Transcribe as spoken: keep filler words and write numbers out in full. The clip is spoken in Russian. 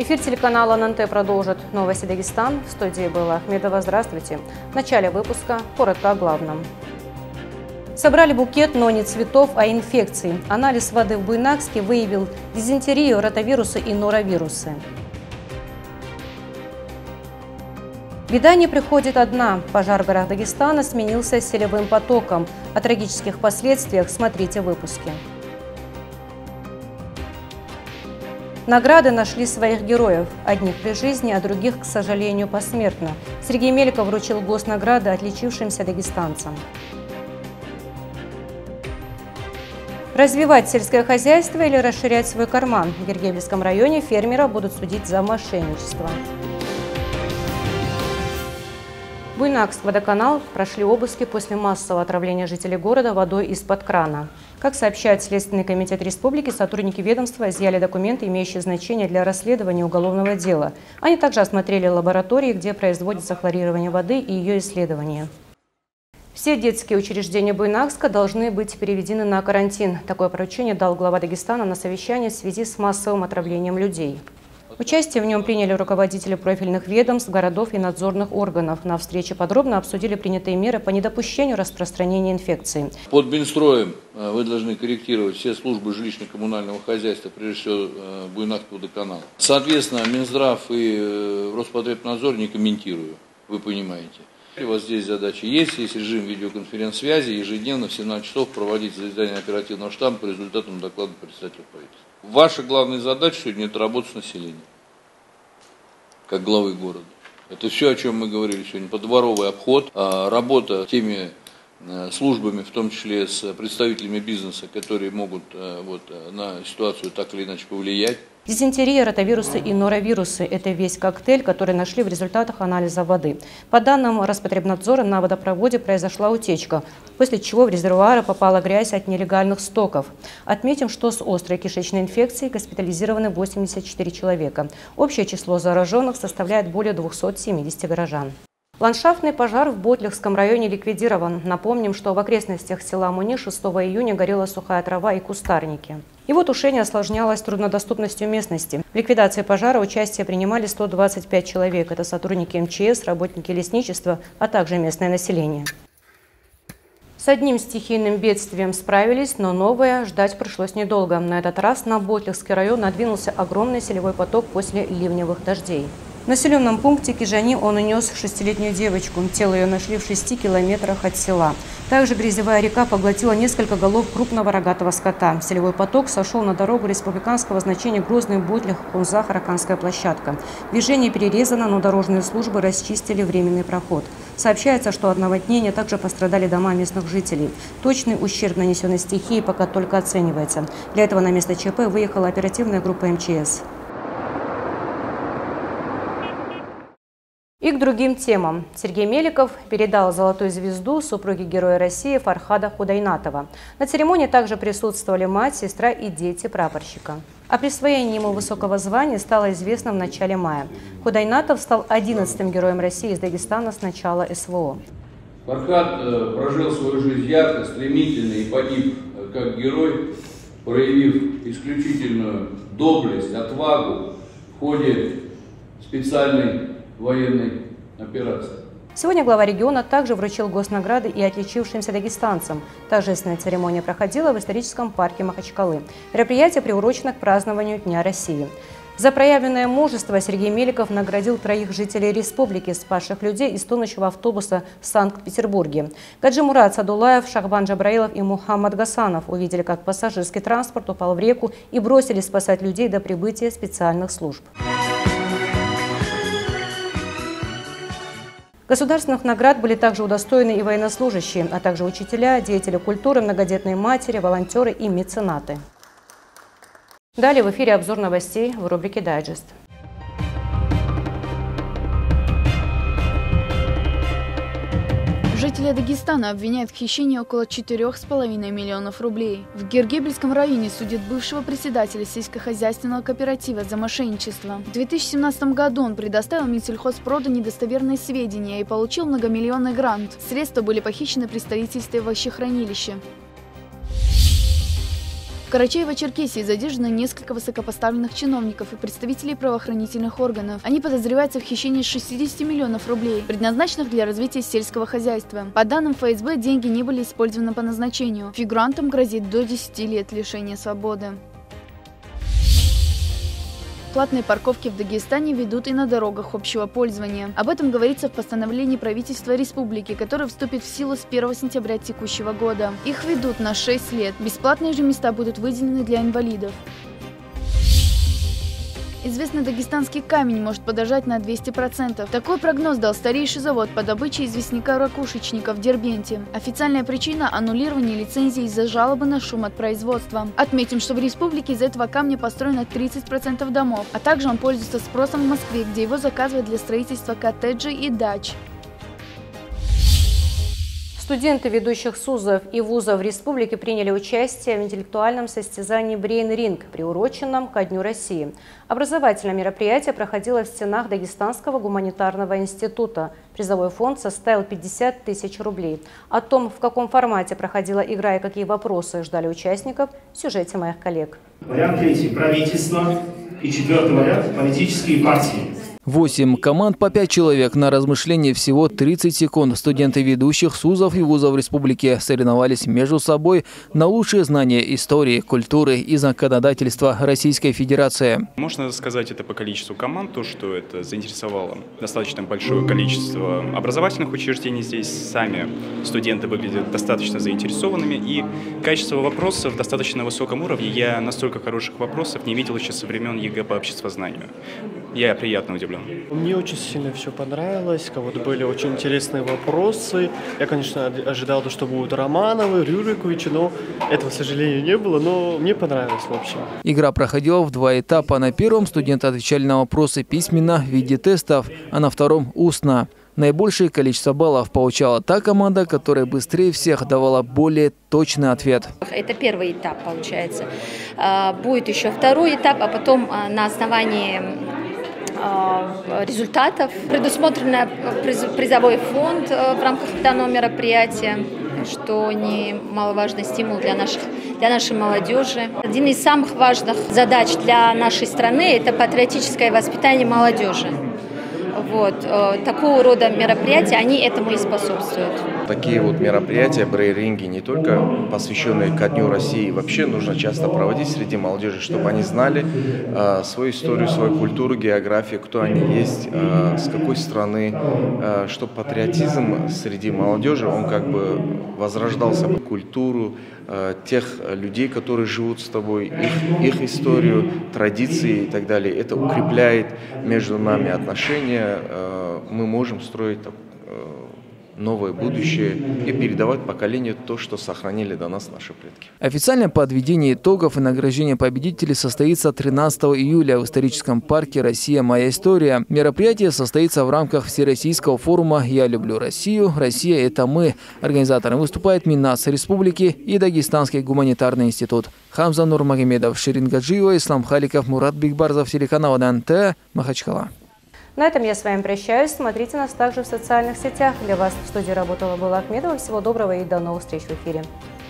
Эфир телеканала эн эн тэ продолжит новости Дагестан. В студии была Ахмедова. Здравствуйте. В начале выпуска коротко о главном. Собрали букет, но не цветов, а инфекций. Анализ воды в Буйнакске выявил дизентерию, ротавирусы и норовирусы. Беда не приходит одна. Пожар в горах Дагестана сменился селевым потоком. О трагических последствиях смотрите в выпуске. Награды нашли своих героев. Одних при жизни, а других, к сожалению, посмертно. Сергей Меликов вручил госнаграды отличившимся дагестанцам. Развивать сельское хозяйство или расширять свой карман? В Гергебельском районе фермера будут судить за мошенничество. Буйнакск, водоканал прошли обыски после массового отравления жителей города водой из-под крана. Как сообщает Следственный комитет республики, сотрудники ведомства изъяли документы, имеющие значение для расследования уголовного дела. Они также осмотрели лаборатории, где производится хлорирование воды и ее исследования. Все детские учреждения Буйнакска должны быть переведены на карантин. Такое поручение дал глава Дагестана на совещании в связи с массовым отравлением людей. Участие в нем приняли руководители профильных ведомств, городов и надзорных органов. На встрече подробно обсудили принятые меры по недопущению распространения инфекции. Под Минстроем вы должны корректировать все службы жилищно-коммунального хозяйства, прежде всего Буйнакского водоканала. Соответственно, Минздрав и Роспотребнадзор не комментирую, вы понимаете. У вас здесь задача есть, есть режим видеоконференц-связи, ежедневно в семнадцать часов проводить заседание оперативного штаба по результатам доклада председателя правительства. Ваша главная задача сегодня – это работа с населением, как главы города. Это все, о чем мы говорили сегодня. Подворовый обход, работа с теми службами, в том числе с представителями бизнеса, которые могут вот, на ситуацию так или иначе повлиять. Дизентерия, ротавирусы и норовирусы – это весь коктейль, который нашли в результатах анализа воды. По данным Роспотребнадзора, на водопроводе произошла утечка, после чего в резервуары попала грязь от нелегальных стоков. Отметим, что с острой кишечной инфекцией госпитализированы восемьдесят четыре человека. Общее число зараженных составляет более двухсот семидесяти горожан. Ландшафтный пожар в Ботлихском районе ликвидирован. Напомним, что в окрестностях села Муни шестого июня горела сухая трава и кустарники. Его тушение осложнялось труднодоступностью местности. В ликвидации пожара участие принимали сто двадцать пять человек. Это сотрудники эм че эс, работники лесничества, а также местное население. С одним стихийным бедствием справились, но новое ждать пришлось недолго. На этот раз на Ботлихский район надвинулся огромный селевой поток после ливневых дождей. В населенном пункте Кижани он унес шестилетнюю девочку. Тело ее нашли в шести километрах от села. Также грязевая река поглотила несколько голов крупного рогатого скота. Селевой поток сошел на дорогу республиканского значения Грозный-Ботлих, Кунзах-Араканская площадка. Движение перерезано, но дорожные службы расчистили временный проход. Сообщается, что от наводнения также пострадали дома местных жителей. Точный ущерб, нанесенный стихией, пока только оценивается. Для этого на место ЧП выехала оперативная группа эм че эс. И к другим темам. Сергей Меликов передал золотую звезду супруге Героя России Фархада Худайнатова. На церемонии также присутствовали мать, сестра и дети прапорщика. О присвоении ему высокого звания стало известно в начале мая. Худайнатов стал одиннадцатым Героем России из Дагестана с начала эс вэ о. Фархад прожил свою жизнь ярко, стремительно и погиб как герой, проявив исключительную доблесть, отвагу в ходе специальной военной операции. Сегодня глава региона также вручил госнаграды и отличившимся дагестанцам. Торжественная церемония проходила в историческом парке Махачкалы. Мероприятие приурочено к празднованию Дня России. За проявленное мужество Сергей Меликов наградил троих жителей республики, спасших людей из тонущего автобуса в Санкт-Петербурге. Гаджимурат Садулаев, Шахбан Джабраилов и Мухаммад Гасанов увидели, как пассажирский транспорт упал в реку и бросились спасать людей до прибытия специальных служб. Государственных наград были также удостоены и военнослужащие, а также учителя, деятели культуры, многодетные матери, волонтеры и меценаты. Далее в эфире обзор новостей в рубрике «Дайджест». Жители Дагестана обвиняют в хищении около четырёх с половиной миллионов рублей. В Гергебельском районе судят бывшего председателя сельскохозяйственного кооператива за мошенничество. В две тысячи семнадцатом году он предоставил Минсельхозпроду недостоверные сведения и получил многомиллионный грант. Средства были похищены при строительстве овощехранилища. В Карачаево-Черкесии задержаны несколько высокопоставленных чиновников и представителей правоохранительных органов. Они подозреваются в хищении шестидесяти миллионов рублей, предназначенных для развития сельского хозяйства. По данным эф эс бэ, деньги не были использованы по назначению. Фигурантам грозит до десяти лет лишения свободы. Платные парковки в Дагестане ведут и на дорогах общего пользования. Об этом говорится в постановлении правительства республики, которое вступит в силу с первого сентября текущего года. Их ведут на шесть лет. Бесплатные же места будут выделены для инвалидов. Известный дагестанский камень может подорожать на двести процентов. Такой прогноз дал старейший завод по добыче известняка-ракушечника в Дербенте. Официальная причина – аннулирование лицензии из-за жалобы на шум от производства. Отметим, что в республике из этого камня построено тридцать процентов домов, а также он пользуется спросом в Москве, где его заказывают для строительства коттеджей и дач. Студенты ведущих СУЗов и вузов республики приняли участие в интеллектуальном состязании «Брейн-ринг», приуроченном ко Дню России. Образовательное мероприятие проходило в стенах Дагестанского гуманитарного института. Призовой фонд составил пятьдесят тысяч рублей. О том, в каком формате проходила игра и какие вопросы ждали участников, в сюжете моих коллег. Вариант третий – правительство. И четвертый вариант – политические партии. Восемь команд по пять человек. На размышление всего тридцать секунд. Студенты ведущих СУЗов и вузов республики соревновались между собой на лучшие знания истории, культуры и законодательства Российской Федерации. Можно сказать это по количеству команд, то, что это заинтересовало достаточно большое количество образовательных учреждений здесь. Сами студенты выглядят достаточно заинтересованными, и качество вопросов достаточно высоком уровне. Я настолько хороших вопросов не видел еще со времен ЕГЭ по обществознанию. Я приятно удивлен. Мне очень сильно все понравилось, вот были очень интересные вопросы. Я, конечно, ожидал, что будут Романовы, Рюриковичи, но этого, к сожалению, не было, но мне понравилось в общем. Игра проходила в два этапа. На первом студенты отвечали на вопросы письменно в виде тестов, а на втором – устно. Наибольшее количество баллов получала та команда, которая быстрее всех давала более точный ответ. Это первый этап, получается. Будет еще второй этап, а потом на основании результатов предусмотрен призовой фонд в рамках данного мероприятия, что немаловажный стимул для наших, для нашей молодежи. Один из самых важных задач для нашей страны – это патриотическое воспитание молодежи. Вот. Такого рода мероприятия, они этому и способствуют. Такие вот мероприятия, брейн-ринги, не только посвященные ко Дню России, вообще нужно часто проводить среди молодежи, чтобы они знали э, свою историю, свою культуру, географию, кто они есть, э, с какой страны, э, чтобы патриотизм среди молодежи, он как бы возрождался, культуру э, тех людей, которые живут с тобой, их, их историю, традиции и так далее. Это укрепляет между нами отношения, э, мы можем строить э, новое будущее и передавать поколению то, что сохранили до нас наши предки. Официальное подведение итогов и награждение победителей состоится тринадцатого июля в историческом парке «Россия. Моя история». Мероприятие состоится в рамках Всероссийского форума «Я люблю Россию. Россия – это мы». Организатором выступает Минас Республики и Дагестанский гуманитарный институт. Хамза Нурмагомедов, Ширин Гаджиева, Ислам Халиков, Мурат Бигбарзов, телеканал эн тэ, Махачкала. На этом я с вами прощаюсь. Смотрите нас также в социальных сетях. Для вас в студии работала Была Ахмедова. Всего доброго и до новых встреч в эфире.